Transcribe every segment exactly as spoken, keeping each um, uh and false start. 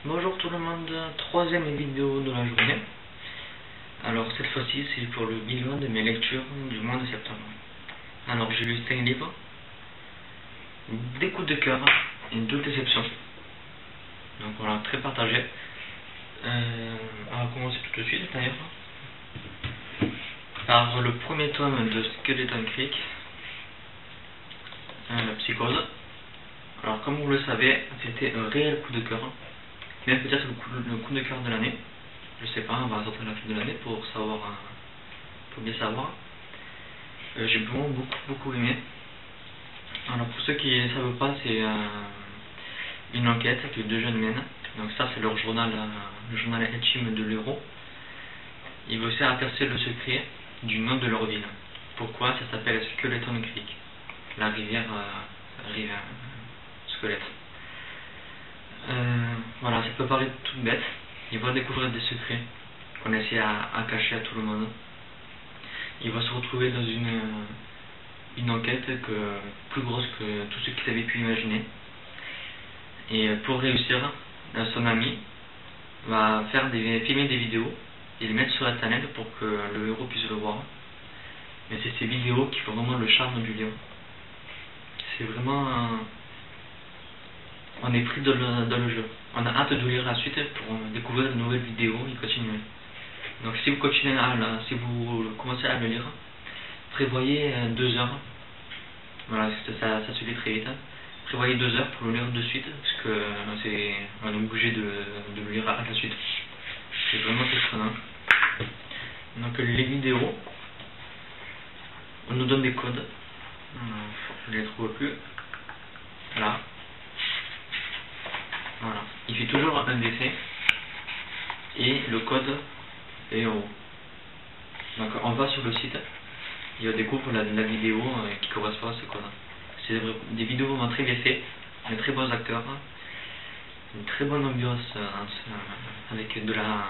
Bonjour tout le monde, troisième vidéo de la journée. Alors cette fois-ci c'est pour le bilan de mes lectures du mois de septembre. Alors j'ai lu cinq livres, des coups de cœur et deux déceptions. Donc voilà, très partagé. Euh, on va commencer tout de suite d'ailleurs par le premier tome de Skeleton Creek, euh, Psychose. Alors comme vous le savez, c'était un réel coup de cœur. Même peut-être le coup, le coup de cœur de l'année. Je sais pas, on va sortir la fin de l'année pour savoir, euh, pour bien savoir. Euh, J'ai vraiment beaucoup beaucoup aimé. Alors pour ceux qui ne savent pas, c'est euh, une enquête que deux jeunes mènent. Donc ça c'est leur journal, euh, le journal intime de l'héros. Ils veulent aussi apercer le secret du nom de leur ville. Pourquoi ça s'appelle Skeleton Creek, la rivière, euh, rivière euh, squelette. Euh, voilà, ça peut paraître tout bête. Il va découvrir des secrets qu'on essaie à, à cacher à tout le monde. Il va se retrouver dans une, une enquête que, plus grosse que tout ce qu'il avait pu imaginer. Et pour réussir, son ami va faire des, filmer des vidéos et les mettre sur internet pour que le héros puisse le voir. Mais c'est ces vidéos qui font vraiment le charme du livre. C'est vraiment... Un, on est pris dans le, dans le jeu. On a hâte de lire la suite pour découvrir de nouvelles vidéos et continuer. Donc si vous continuez à, là, si vous commencez à le lire, prévoyez deux heures. Voilà, ça, ça se lit très vite. Prévoyez deux heures pour le lire de suite, parce que c'est, on est obligé de, de le lire à la suite. C'est vraiment surprenant. Donc les vidéos, on nous donne des codes. Je ne les trouve plus. Là. Voilà. Il fait toujours un décès et le code est en haut. Donc on va sur le site et on découvre la, la vidéo qui correspond à ce code. C'est des vidéos vraiment très bien faites, de très bons acteurs, une très bonne ambiance avec de la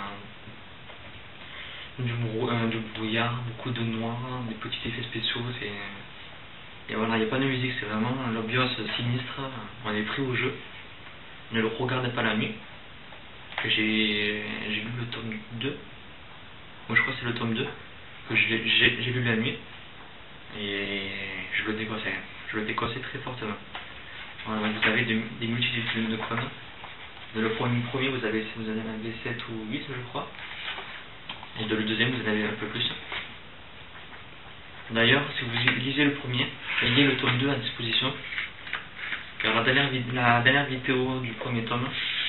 du, brou, euh, du brouillard, beaucoup de noir, des petits effets spéciaux. Et voilà, il n'y a pas de musique, c'est vraiment l'ambiance sinistre. On est pris au jeu. Ne le regardez pas la nuit. J'ai lu le tome deux. Moi je crois que c'est le tome deux que j'ai lu la nuit. Et je le déconseille. Je le déconseille très fortement. Voilà, vous avez des, des multitudes de codes. Dans le premier, vous avez, vous en avez sept ou huit, je crois. Et dans le deuxième, vous en avez un peu plus. D'ailleurs, si vous lisez le premier, ayez le tome deux à disposition. Car la dernière, la dernière vidéo du premier tome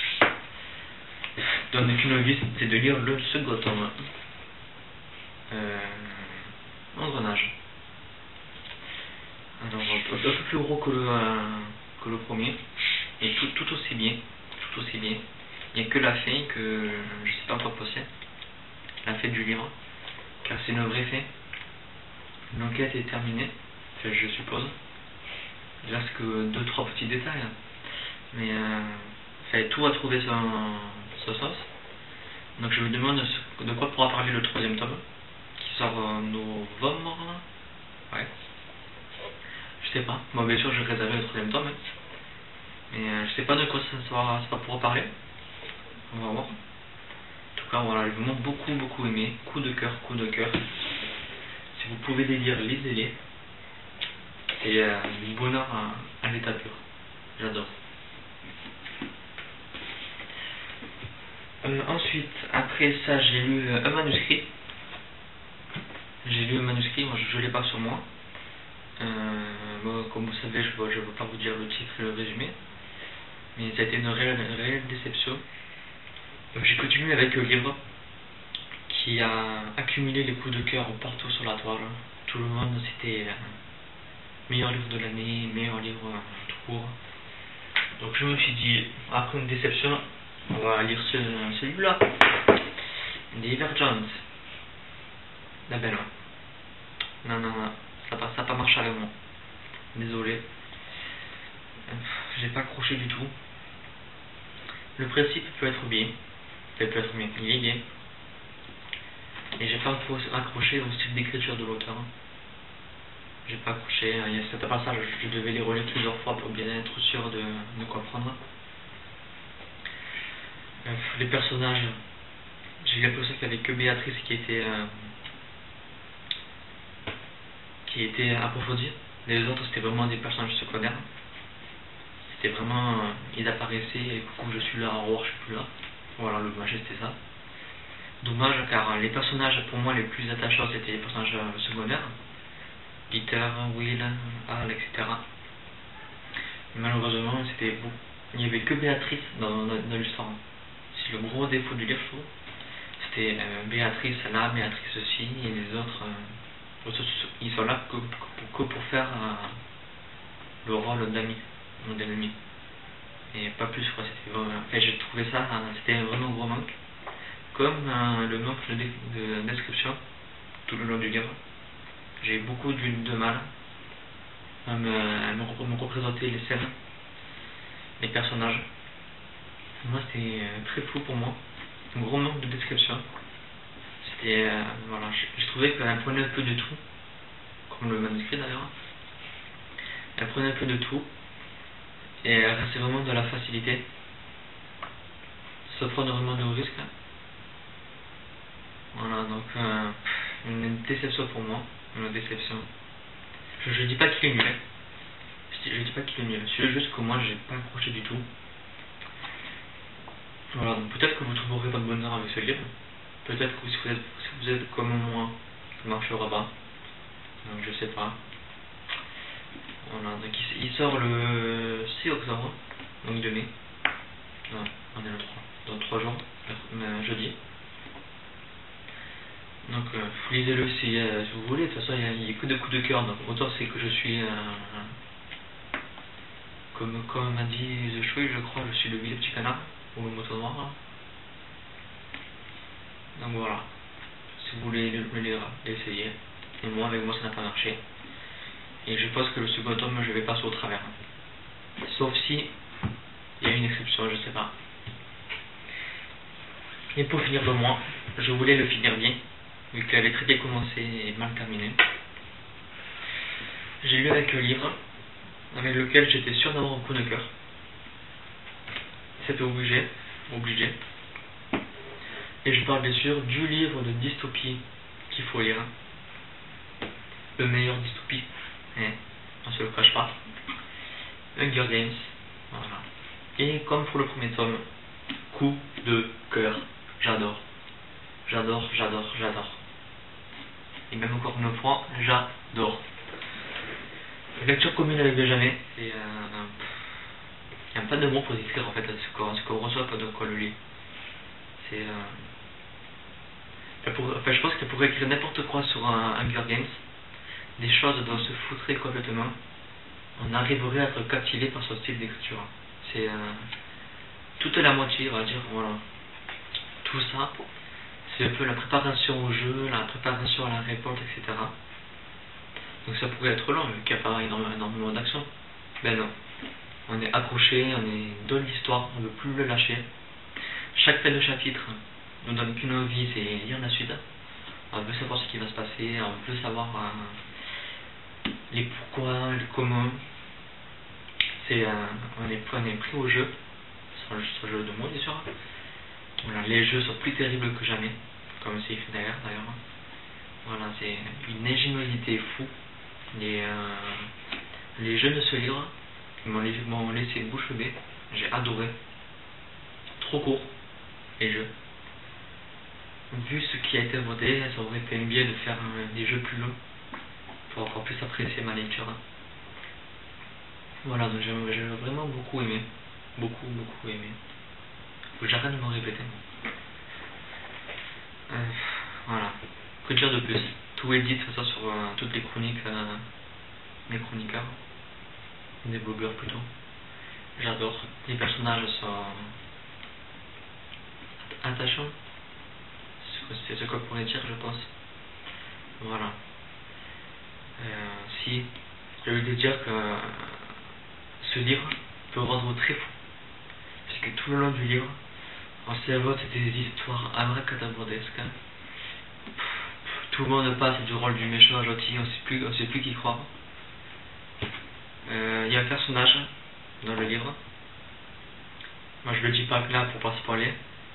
donne qu'une envie, c'est de lire le second tome. Euh, Engrenage. Alors, un peu plus gros que le, euh, que le premier, et tout, tout aussi bien. Tout aussi bien. Il n'y a que la fin que je ne sais pas encore passer. La fin du livre. Car c'est une vraie fin. L'enquête est terminée, enfin, je suppose. Il reste que deux trois petits détails, mais euh, fait, tout a trouvé son, son sens. Donc je me demande de quoi pourra parler le troisième tome qui sort en novembre. Ouais, je sais pas. Moi bien sûr je réserverai le troisième tome, mais euh, je sais pas de quoi ça, ça, ça pourra parler. On va voir. En tout cas voilà, j'ai vraiment beaucoup beaucoup aimé. Coup de cœur, coup de cœur. Si vous pouvez les lire, lisez-les. Et euh, du bonheur à, à l'état pur. J'adore. Euh, ensuite, après ça, j'ai lu un manuscrit. J'ai lu un manuscrit, moi je ne l'ai pas sur moi. Euh, bon, comme vous savez, je ne veux pas vous dire le titre et le résumé. Mais ça a été une réelle, une réelle déception. Donc j'ai continué avec le livre qui a accumulé les coups de cœur partout sur la toile. Tout le monde, c'était... Euh, meilleur livre de l'année, meilleur livre euh, tout court. Donc je me suis dit, après une déception, on va lire ce, ce livre-là. Divergent. La belle. Non, non, non, ça n'a pas, pas marché avec moi. Désolé. J'ai pas accroché du tout. Le principe peut être bien. Il peut être bien. Il est bien. Et j'ai pas accroché au style d'écriture de l'auteur. J'ai pas accroché, il y a certains passages, je devais les relire plusieurs fois pour bien être sûr de, de comprendre. les personnages, j'ai l'impression qu'il n'y avait que Béatrice qui était euh, qui était approfondie. Les autres c'était vraiment des personnages secondaires. C'était vraiment euh, ils apparaissaient et coucou je suis là, au revoir je suis plus là. Voilà, le dommage c'était ça. Dommage car les personnages pour moi les plus attachants c'était les personnages secondaires. Peter, Will, Al, et cetera. Malheureusement c'était beau. Il n'y avait que Béatrice dans, dans, dans l'histoire. C'est le gros défaut du livre, je trouve. C'était euh, Béatrice là, Béatrice aussi, et les autres, euh, ils sont là que, que, que pour faire euh, le rôle d'ami, ou d'ennemi. Et pas plus quoi, c'était vraiment... Enfin, j'ai trouvé ça, euh, c'était vraiment un gros manque. Comme euh, le manque de, de description tout le long du livre. J'ai eu beaucoup de, de mal à me, à me, me représenter les scènes, les personnages. Moi c'était euh, très flou pour moi, un gros manque de description. C'était, euh, voilà, je trouvais qu'elle prenait un peu de tout, comme le manuscrit d'ailleurs. Elle prenait un peu de tout, et elle restait vraiment de la facilité, sans prendre vraiment de risques. Voilà, donc euh, une déception pour moi, une déception. Je, je dis pas qu'il est nul, je, je dis pas qu'il est nul, c'est juste que moi j'ai pas accroché du tout. Voilà, donc peut-être que vous trouverez votre bonheur avec ce livre. Peut-être que si vous êtes, si vous êtes comme moi, ça marchera pas. Donc je sais pas. Voilà, donc il, il sort le six octobre, donc de mai. Non, on est le trois, dans trois jours, euh, jeudi. Donc euh, lisez-le si, euh, si vous voulez. De toute façon, il n'y a, a que des coups de cœur. Donc autant c'est que je suis, euh, comme, comme m'a dit The Chouille, je crois, je suis le vilain petit canard. Ou le moto noir. Donc voilà, si vous voulez le lire, essayez. Et moi avec moi ça n'a pas marché. Et je pense que le second tome je vais passer au travers. Sauf si il y a une exception, je sais pas. Et pour finir le mois, je voulais le finir bien, vu qu'elle est très bien commencée et mal terminée. J'ai lu avec le livre, avec lequel j'étais sûr d'avoir un coup de cœur. C'était obligé, obligé. Et je parle bien sûr du livre de dystopie qu'il faut lire. Le meilleur dystopie. Hein, on se le cache pas. Hunger Games. Voilà. Et comme pour le premier tome, coup de cœur. J'adore. J'adore, j'adore, j'adore. Et même encore une fois, j'adore. Lecture commune avec Benjamin. C'est euh, il n'y a pas de mots pour décrire en fait ce qu'on qu reçoit quand on le lit. C'est. Euh... Pour... Enfin, je pense qu'elle pourrait écrire n'importe quoi sur un Hunger Games. Des choses dont on se foutrait complètement. On arriverait à être captivé par son style d'écriture. C'est. Euh... Toute la moitié, on va dire, voilà. Tout ça, c'est un peu la préparation au jeu, la préparation à la révolte, et cetera. Donc ça pourrait être long, vu qu'il n'y a pas énormément, énormément d'action. Ben non. On est accroché, on est dans l'histoire, on ne veut plus le lâcher. Chaque fin de chapitre nous donne qu'une envie, c'est lire la suite. On veut savoir ce qui va se passer, on veut savoir euh, les pourquoi, les comment. C'est, euh, on, est, on est pris au jeu, c'est un jeu de mots bien sûr. Voilà, les jeux sont plus terribles que jamais, comme c'est écrit d'ailleurs. Voilà, c'est une ingéniosité fou. Les, euh, les jeux de ce livre m'ont laissé bouche bée. J'ai adoré. Trop court, les jeux. Vu ce qui a été voté, ça aurait été bien de faire euh, des jeux plus longs pour encore plus apprécier ma lecture. Voilà, donc j'ai vraiment beaucoup aimé. Beaucoup, beaucoup aimé. Faut que j'arrête de me répéter. Euh, voilà. Que dire de plus? Tout est dit de toute façon sur euh, toutes les chroniques, euh, les chroniqueurs, des blogueurs plutôt. J'adore. Les personnages sont attachants. C'est ce qu'on pourrait dire, je pense. Voilà. Euh, si j'ai envie de dire que euh, ce livre peut rendre très fou. Parce que tout le long du livre, on s'évoque des histoires abracadabradesques. Tout le monde passe du rôle du méchant gentil, on sait plus, on sait plus qui croire. Il euh, y a un personnage dans le livre. Moi je le dis pas là pour pas spoiler,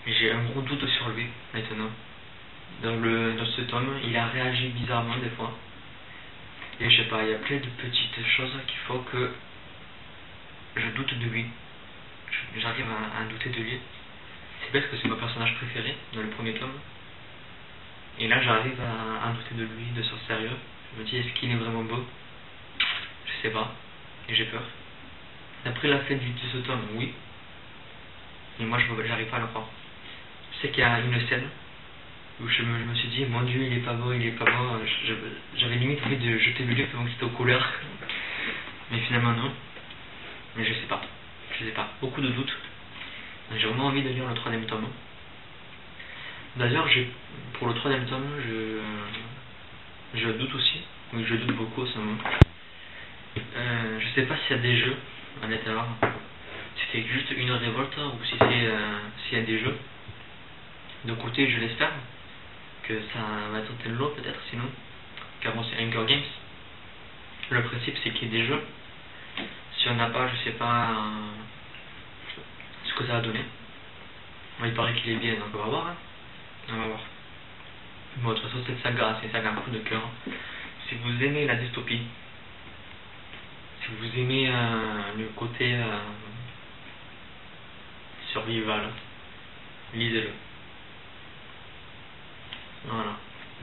J'ai un gros doute sur lui maintenant. Dans, le, dans ce tome, il a réagi bizarrement des fois. Et je sais pas, il y a plein de petites choses qu'il faut que je doute de lui. J'arrive à, à douter de lui. C'est bête que c'est mon personnage préféré dans le premier tome. Et là j'arrive à, à douter de lui, de son sérieux. Je me dis, est-ce qu'il est vraiment beau? Je sais pas. Et j'ai peur. D'après la fin de ce tome, oui. Mais moi je j'arrive pas à le croire. Je sais qu'il y a une scène où je me, je me suis dit, mon Dieu, il est pas beau, il est pas beau. J'avais limite envie de jeter le livre tellement que c'était aux couleurs. Mais finalement non. Mais je sais pas. Je sais pas. Beaucoup de doutes. J'ai vraiment envie de lire le troisième tome. D'ailleurs, pour le troisième tome, je, je doute aussi. Oui, je doute beaucoup à ce moment. Euh, je sais pas s'il y a des jeux à l'intérieur. Si c'est juste une révolte ou si c'est euh, s'il y a des jeux. De côté, je l'espère que ça va être tel lot peut-être, sinon. Car bon, c'est Hunger Games. Le principe, c'est qu'il y ait des jeux. Si on n'a pas, je sais pas euh, ce que ça va donner. Bon, il paraît qu'il est bien, donc on va voir. Hein. On va voir. Bon, de toute façon, cette saga, c'est une saga un coup de cœur. Si vous aimez la dystopie, si vous aimez euh, le côté euh, survival, lisez-le. Voilà.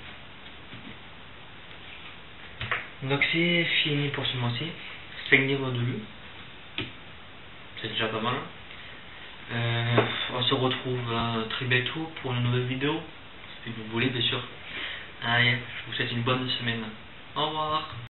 Donc c'est fini pour ce mois-ci. cinq livres de lu. C'est déjà pas mal. Euh, on se retrouve euh, très bientôt pour une nouvelle vidéo. Si vous voulez, bien sûr. Allez, je vous souhaite une bonne semaine. Au revoir.